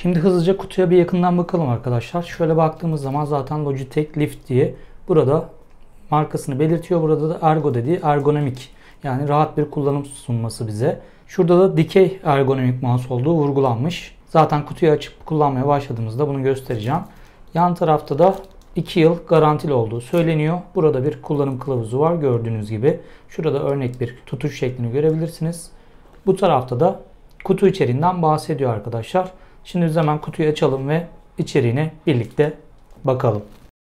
Şimdi hızlıca kutuya bir yakından bakalım arkadaşlar. Şöyle baktığımız zaman zaten Logitech Lift diye burada markasını belirtiyor. Burada da ergo dediği ergonomik, yani rahat bir kullanım sunması bize. Şurada da dikey ergonomik mouse olduğu vurgulanmış. Zaten kutuyu açıp kullanmaya başladığımızda bunu göstereceğim. Yan tarafta da 2 yıl garantili olduğu söyleniyor. Burada bir kullanım kılavuzu var gördüğünüz gibi. Şurada örnek bir tutuş şeklini görebilirsiniz. Bu tarafta da kutu içeriğinden bahsediyor arkadaşlar. Şimdi biz hemen kutuyu açalım ve içeriğine birlikte bakalım.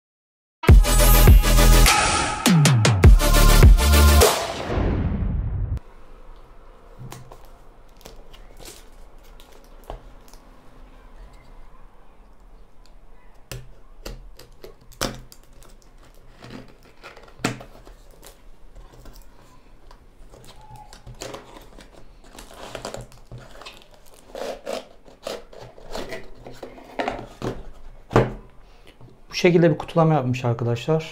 Bu şekilde bir kutulama yapmış arkadaşlar.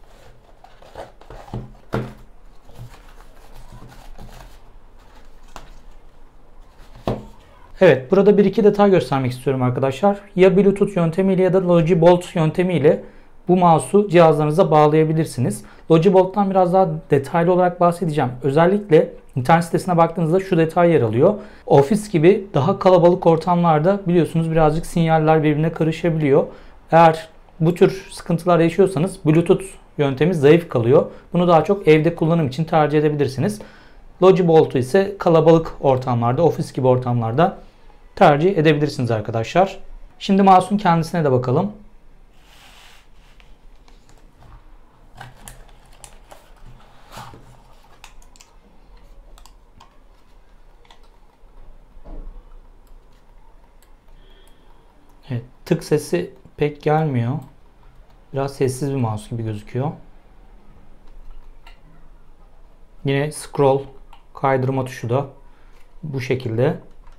Evet, burada bir iki detay göstermek istiyorum arkadaşlar. Ya Bluetooth yöntemiyle ya da Logibolt yöntemiyle bu mouse'u cihazlarınıza bağlayabilirsiniz. Logibolt'tan biraz daha detaylı olarak bahsedeceğim. Özellikle internet sitesine baktığınızda şu detay yer alıyor. Ofis gibi daha kalabalık ortamlarda biliyorsunuz birazcık sinyaller birbirine karışabiliyor. Eğer bu tür sıkıntılar yaşıyorsanız Bluetooth yöntemi zayıf kalıyor. Bunu daha çok evde kullanım için tercih edebilirsiniz. Logibolt'u ise kalabalık ortamlarda, ofis gibi ortamlarda tercih edebilirsiniz arkadaşlar. Şimdi mouse'un kendisine de bakalım. Evet, tık sesi pek gelmiyor. Biraz sessiz bir mouse gibi gözüküyor. Yine scroll kaydırma tuşu da bu şekilde.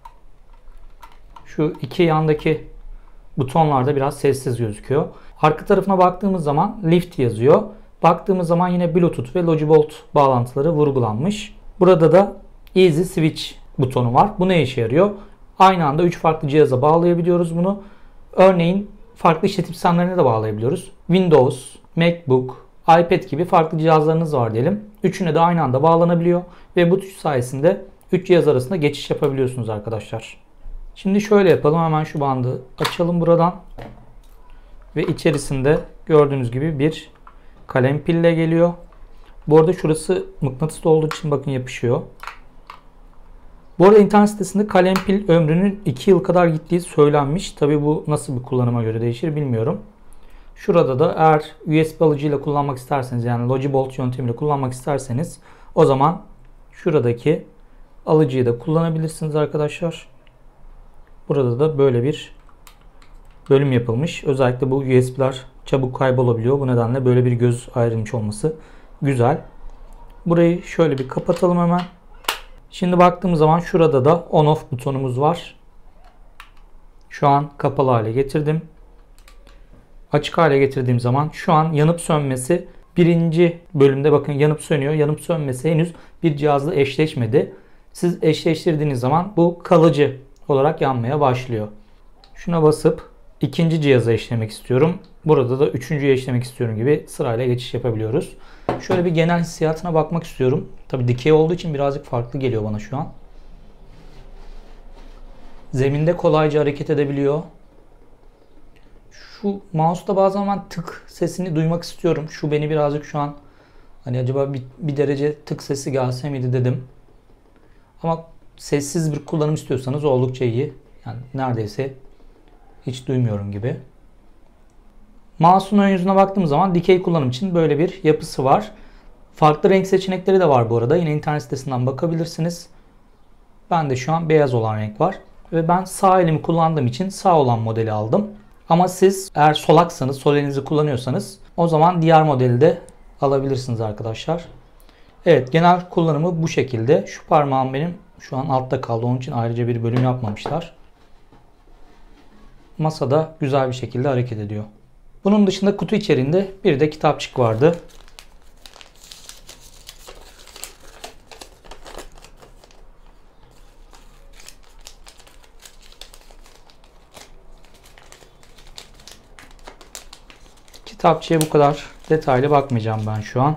Şu iki yandaki butonlarda biraz sessiz gözüküyor. Arka tarafına baktığımız zaman Lift yazıyor. Baktığımız zaman yine Bluetooth ve Logibolt bağlantıları vurgulanmış. Burada da Easy Switch butonu var. Bu ne işe yarıyor? Aynı anda 3 farklı cihaza bağlayabiliyoruz bunu. Örneğin farklı işletim sistemlerine de bağlayabiliyoruz. Windows, MacBook, iPad gibi farklı cihazlarınız var diyelim. Üçüne de aynı anda bağlanabiliyor ve bu tuş sayesinde 3 cihaz arasında geçiş yapabiliyorsunuz arkadaşlar. Şimdi şöyle yapalım. Hemen şu bandı açalım buradan. Ve içerisinde gördüğünüz gibi bir kalem pille geliyor. Bu arada şurası mıknatıslı olduğu için bakın yapışıyor. Bu arada internet sitesinde kalem pil ömrünün 2 yıl kadar gittiği söylenmiş. Tabi bu nasıl bir kullanıma göre değişir bilmiyorum. Şurada da eğer USB alıcıyla kullanmak isterseniz, yani Logibolt yöntemiyle kullanmak isterseniz, o zaman şuradaki alıcıyı da kullanabilirsiniz arkadaşlar. Burada da böyle bir bölüm yapılmış. Özellikle bu USB'ler çabuk kaybolabiliyor. Bu nedenle böyle bir göz ayrılmış olması güzel. Burayı şöyle bir kapatalım hemen. Şimdi baktığımız zaman şurada da on off butonumuz var. Şu an kapalı hale getirdim. Açık hale getirdiğim zaman şu an yanıp sönmesi birinci bölümde bakın yanıp sönüyor. Yanıp sönmesi henüz bir cihazla eşleşmedi. Siz eşleştirdiğiniz zaman bu kalıcı olarak yanmaya başlıyor. Şuna basıp ikinci cihaza eşlemek istiyorum. Burada da üçüncüye eşlemek istiyorum gibi sırayla geçiş yapabiliyoruz. Şöyle bir genel hissiyatına bakmak istiyorum. Tabii dikey olduğu için birazcık farklı geliyor bana şu an. Zeminde kolayca hareket edebiliyor. Şu mouse'da bazen ben tık sesini duymak istiyorum. Şu beni birazcık şu an hani acaba bir derece tık sesi gelse miydi dedim. Ama sessiz bir kullanım istiyorsanız oldukça iyi. Yani neredeyse hiç duymuyorum gibi. Mouse'un ön yüzüne baktığım zaman dikey kullanım için böyle bir yapısı var. Farklı renk seçenekleri de var bu arada. Yine internet sitesinden bakabilirsiniz. Ben de şu an beyaz olan renk var. Ve ben sağ elimi kullandığım için sağ olan modeli aldım. Ama siz eğer solaksanız, sol elinizi kullanıyorsanız o zaman diğer modeli de alabilirsiniz arkadaşlar. Evet, genel kullanımı bu şekilde. Şu parmağım benim şu an altta kaldı. Onun için ayrıca bir bölüm yapmamışlar. Masada güzel bir şekilde hareket ediyor. Bunun dışında kutu içerisinde bir de kitapçık vardı. Kitapçıya bu kadar detaylı bakmayacağım ben şu an.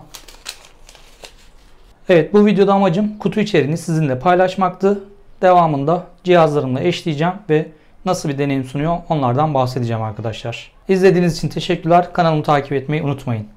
Evet, bu videoda amacım kutu içeriğini sizinle paylaşmaktı. Devamında cihazlarımla eşleyeceğim ve nasıl bir deneyim sunuyor onlardan bahsedeceğim arkadaşlar. İzlediğiniz için teşekkürler. Kanalımı takip etmeyi unutmayın.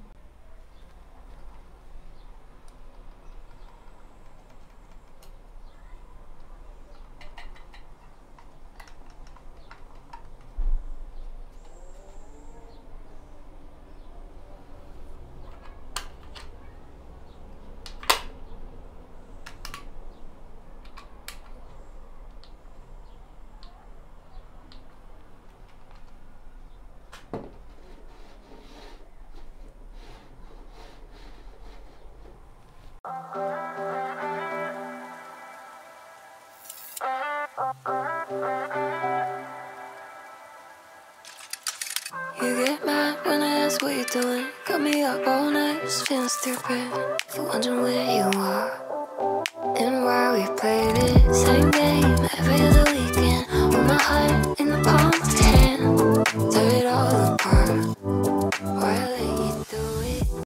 You get mad when I ask what you're doing. Got me up all night, just feeling stupid. For wondering where you are and why we played it.